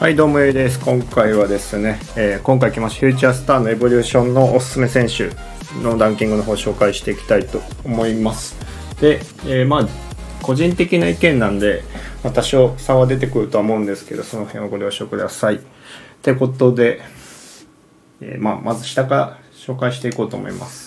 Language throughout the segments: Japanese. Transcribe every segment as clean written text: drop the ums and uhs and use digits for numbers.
はい、どうもゆいです。今回はですね、今回来ましたフューチャースターのエボリューションのおすすめ選手のランキングの方を紹介していきたいと思います。で、個人的な意見なんで、多少差は出てくるとは思うんですけど、その辺をご了承ください。ってことで、まず下から紹介していこうと思います。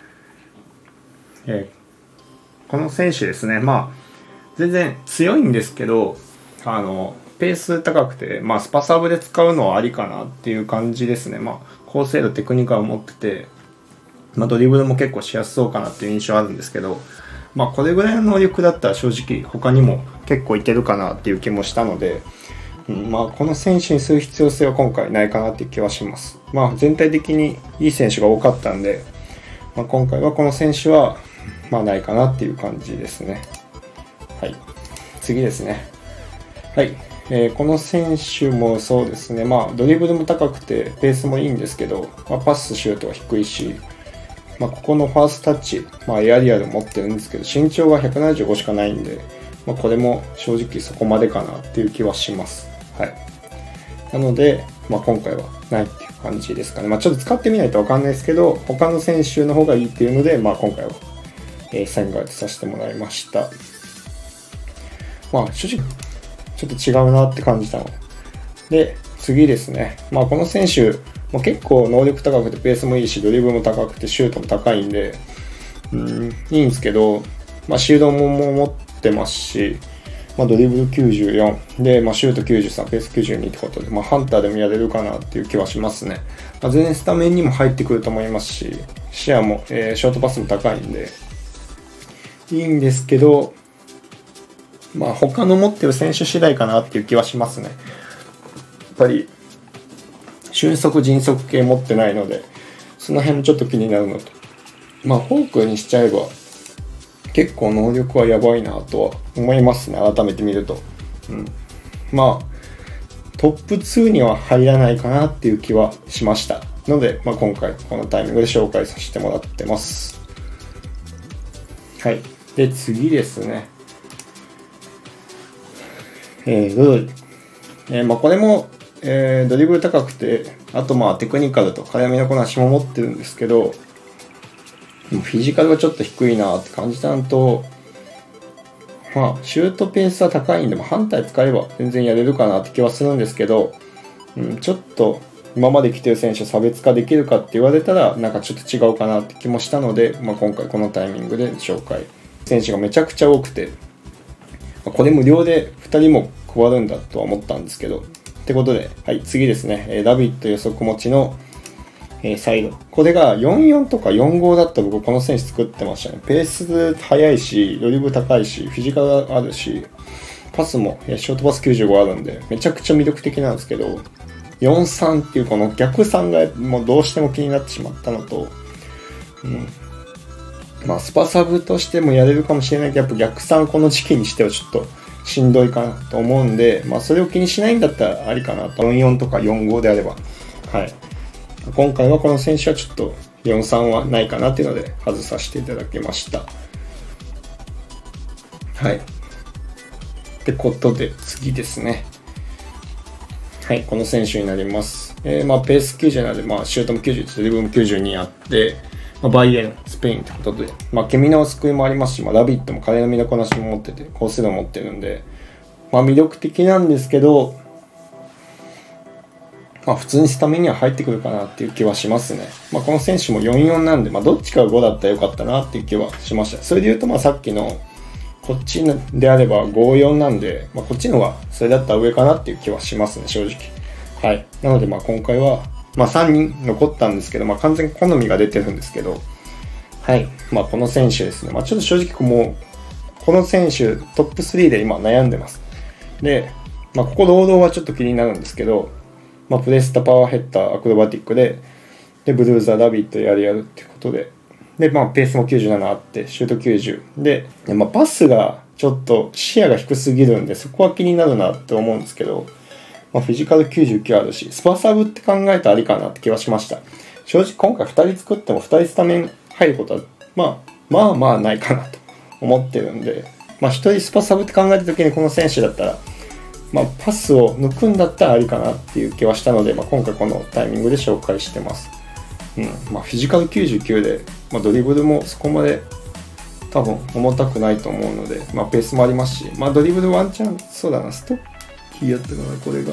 この選手ですね、全然強いんですけど、ペース高くて、スパサブで使うのはありかなっていう感じですね。高精度テクニカルを持ってて、ドリブルも結構しやすそうかなっていう印象あるんですけど、これぐらいの能力だったら正直他にも結構いけるかなっていう気もしたので、この選手にする必要性は今回ないかなっていう気はします。全体的にいい選手が多かったんで、今回はこの選手はないかなっていう感じですね。はい。次ですね。はい。この選手もそうですね、ドリブルも高くてペースもいいんですけど、パスシュートは低いし、ここのファーストタッチ、エアリアル持ってるんですけど、身長が175しかないんで、これも正直そこまでかなっていう気はします。はい。なので、今回はないっていう感じですかね。ちょっと使ってみないとわかんないですけど、他の選手の方がいいっていうので、今回は、3ガードさせてもらいました。正直、ちょっと違うなって感じたので、次ですね。この選手、結構能力高くてペースもいいし、ドリブルも高くてシュートも高いんで、いいんですけど、シュートも持ってますし、ドリブル94で、シュート93、ペース92ってことで、ハンターでもやれるかなっていう気はしますね。全然スタメンにも入ってくると思いますし、視野も、ショートパスも高いんで、いいんですけど、他の持ってる選手次第かなっていう気はしますね。やっぱり俊足迅速系持ってないので、その辺もちょっと気になるのと、フォークにしちゃえば結構能力はやばいなとは思いますね。改めて見ると、トップ2には入らないかなっていう気はしましたので、今回このタイミングで紹介させてもらってます。はい。で、次ですね。ドドリ。これも、ドリブル高くて、あとテクニカルと早めのこなしも持ってるんですけど、フィジカルがちょっと低いなって感じたのと、シュートペースは高いんで、反対使えば全然やれるかなって気はするんですけど、ちょっと今まで来てる選手差別化できるかって言われたら、ちょっと違うかなって気もしたので、今回このタイミングで紹介。選手がめちゃくちゃ多くて、これ無料で2人も配るんだとは思ったんですけど、ってことで、はい、次ですね。ラビット予測持ちの、サイド。これが44とか45だったら僕この選手作ってましたね。ペース速いし、ドリブル高いし、フィジカルあるし、パスも、ショートパス95あるんで、めちゃくちゃ魅力的なんですけど、43っていうこの逆3がもうどうしても気になってしまったのと、スパサブとしてもやれるかもしれないけど、やっぱ逆3この時期にしてはちょっとしんどいかなと思うんで、それを気にしないんだったらありかなと。44とか45であれば。はい。今回はこの選手はちょっと43はないかなっていうので外させていただきました。はい。ってことで次ですね。はい、この選手になります。ペース90なので、シュートも91、ドリブルも92あって、バイエルン、スペインってことで、ケミナを救いもありますし、ラビットも華麗な身のこなしも持ってて、高精度も持ってるんで、魅力的なんですけど、普通にスタメンには入ってくるかなっていう気はしますね。この選手も44なんで、どっちかが5だったらよかったなっていう気はしました。それで言うと、さっきのこっちであれば54なんで、こっちの方がそれだったら上かなっていう気はしますね、正直。はい。なので、今回は、3人残ったんですけど、完全に好みが出てるんですけど、はい。この選手ですね。ちょっと正直もう、この選手、トップ3で今悩んでます。で、ここ労働はちょっと気になるんですけど、プレスタ、パワーヘッダー、アクロバティックで、ブルーザー、ラビットやるってことで、で、ペースも97あって、シュート90。で、パスがちょっと視野が低すぎるんで、そこは気になるなって思うんですけど、フィジカル99あるし、スパサブって考えたらありかなって気はしました。正直今回2人作っても2人スタメン入ることは、ないかなと思ってるんで、1人スパサブって考えた時にこの選手だったら、 パスを抜くんだったらありかなっていう気はしたので、今回このタイミングで紹介してます。フィジカル99で、ドリブルもそこまで多分重たくないと思うので、ペースもありますし、ドリブルワンチャン、そうだな、ストッキーやったかな、これが。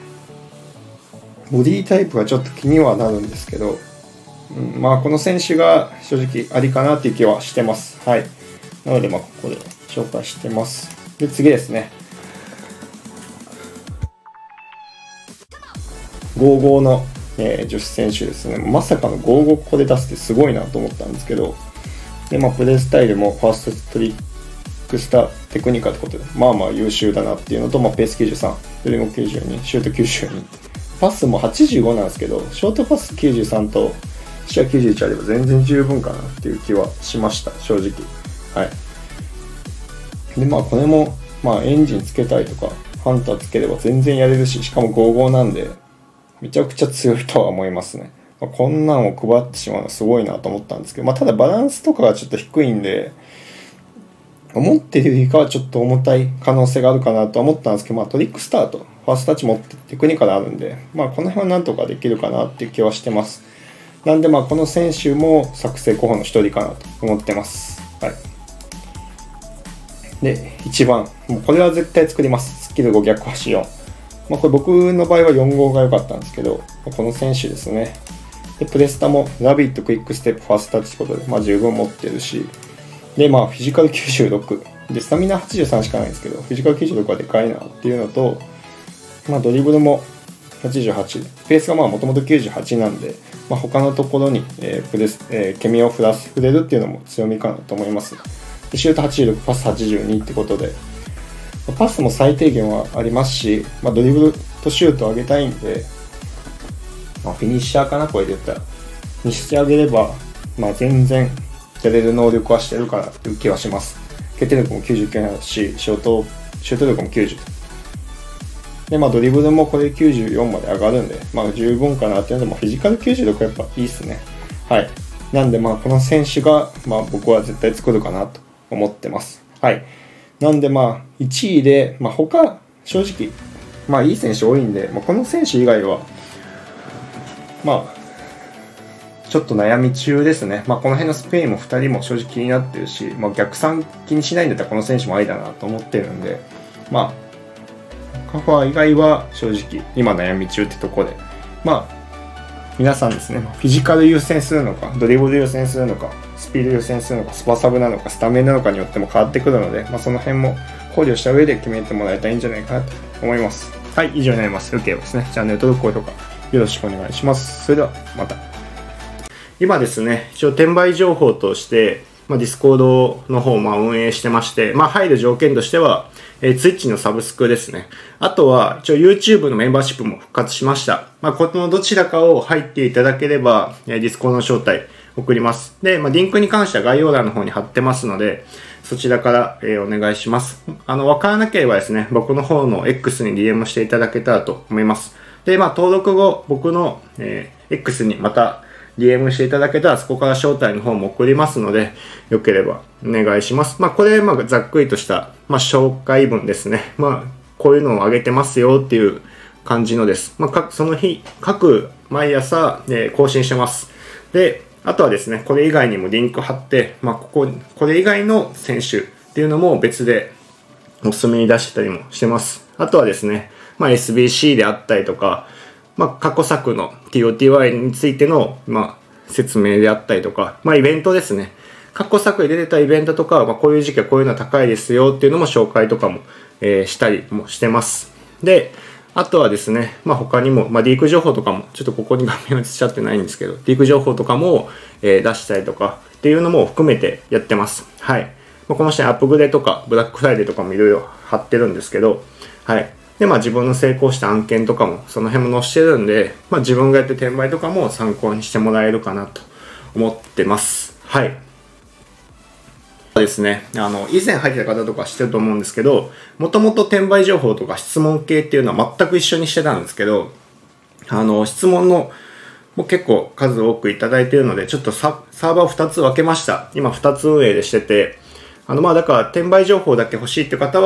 ボディタイプがちょっと気にはなるんですけど、この選手が正直ありかなっていう気はしてます。はい。なので、ここで紹介してます。で、次ですね。55の、女子選手ですね。まさかの55ここで出すってすごいなと思ったんですけど、で、プレースタイルもファーストトリックスタテクニカってことで、優秀だなっていうのと、ペース93、ドリブル92、シュート92、パスも85なんですけど、ショートパス93と、視野91あれば全然十分かなっていう気はしました、正直。はい。で、これも、エンジンつけたいとか、ハンターつければ全然やれるし、しかも55なんで、めちゃくちゃ強いとは思いますね。こんなんを配ってしまうのすごいなと思ったんですけど、ただバランスとかがちょっと低いんで、思ってるよりかはちょっと重たい可能性があるかなとは思ったんですけど、トリックスタート、ファーストタッチ持ってテクニカルあるんで、この辺はなんとかできるかなっていう気はしてます。なんでこの選手も作成候補の一人かなと思ってます。はい。で、1番、もうこれは絶対作ります。スキル5逆足4。これ僕の場合は4号が良かったんですけど、この選手ですね。で、プレスタもラビット、クイックステップ、ファーストタッチということで、十分持ってるし、で、フィジカル96、で、スタミナ83しかないんですけど、フィジカル96はでかいなっていうのと、ドリブルも88、ペースがもともと98なんで、他のところに、ケミを振れるっていうのも強みかなと思います。で、シュート86、パス82ってことで、パスも最低限はありますし、ドリブルとシュートを上げたいんで、フィニッシャーかな、これで言ったら。にしてあげれば、全然やれる能力はしてるかなっていう気はします。決定力も99になるし、シュート力も90。で、ドリブルもこれ94まで上がるんで、十分かなっていうので、フィジカル96やっぱいいっすね。はい。なんで、この選手が、僕は絶対作るかなと思ってます。はい。なんで、1位で、他、正直、いい選手多いんで、この選手以外は、ちょっと悩み中ですね。この辺のスペインも2人も正直気になってるし、逆算気にしないんだったらこの選手もありだなと思ってるんで、カファ以外は正直今悩み中ってとこで、皆さんですね、フィジカル優先するのか、ドリブル優先するのか、スピード優先するのか、スパサブなのか、スタメンなのかによっても変わってくるので、その辺も考慮した上で決めてもらえたらいいんじゃないかなと思います。はい、以上になります。よければですね、チャンネル登録、高評価よろしくお願いします。それではまた。今ですね、一応転売情報として、ディスコードの方を運営してまして、入る条件としては、Twitch のサブスクですね。あとは、一応 YouTube のメンバーシップも復活しました。このどちらかを入っていただければ、ディスコードの招待送ります。で、リンクに関しては概要欄の方に貼ってますので、そちらから、お願いします。わからなければですね、僕の方の X に DM していただけたらと思います。で、登録後、僕の、X にまた、DM していただけたら、そこから招待の方も送りますので、よければお願いします。これ、ざっくりとした、紹介文ですね。こういうのをあげてますよっていう感じのです。その日、各毎朝、更新してます。で、あとはですね、これ以外にもリンク貼って、これ以外の選手っていうのも別でおすすめに出してたりもしてます。あとはですね、SBC であったりとか、過去作の TOTY についての、説明であったりとか、イベントですね。過去作で出てたイベントとか、こういう時期はこういうのは高いですよっていうのも紹介とかも、したりもしてます。で、あとはですね、他にも、リーク情報とかも、ちょっとここに画面映しちゃってないんですけど、リーク情報とかも、出したりとかっていうのも含めてやってます。はい。この下にアップグレとか、ブラックフライデーとかもいろいろ貼ってるんですけど、はい。で、自分の成功した案件とかも、その辺も載せてるんで、自分がやって転売とかも参考にしてもらえるかなと思ってます。はい。ですね、以前入ってた方とか知ってると思うんですけど、もともと転売情報とか質問系っていうのは全く一緒にしてたんですけど、質問のも結構数多くいただいているので、ちょっとサーバーを2つ分けました。今2つ運営でしてて、だから転売情報だけ欲しいって方は、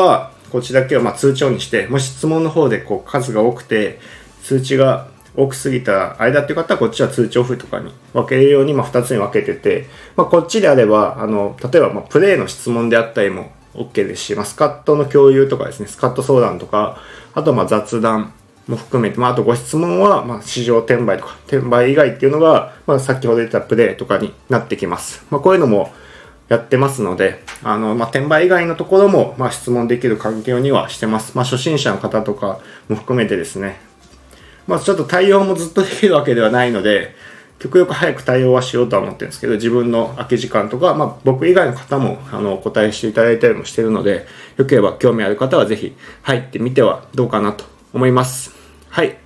こっちだけを通知オンにして、もし質問の方で数が多くて、通知が多くすぎた間っていう方は、こっちは通知オフとかに分けるように、2つに分けてて、こっちであれば、例えば、プレイの質問であったりも OK ですし、スカットの共有とかですね、スカット相談とか、あと雑談も含めて、あとご質問は、市場転売とか、転売以外っていうのが、先ほど言ったプレイとかになってきます。こういうのもやってますので、転売以外のところも、質問できる環境にはしてます。初心者の方とかも含めてですね、ちょっと対応もずっとできるわけではないので、極力早く対応はしようとは思ってるんですけど、自分の空き時間とか、僕以外の方もお答えしていただいたりもしているので、よければ興味ある方はぜひ入ってみてはどうかなと思います。はい。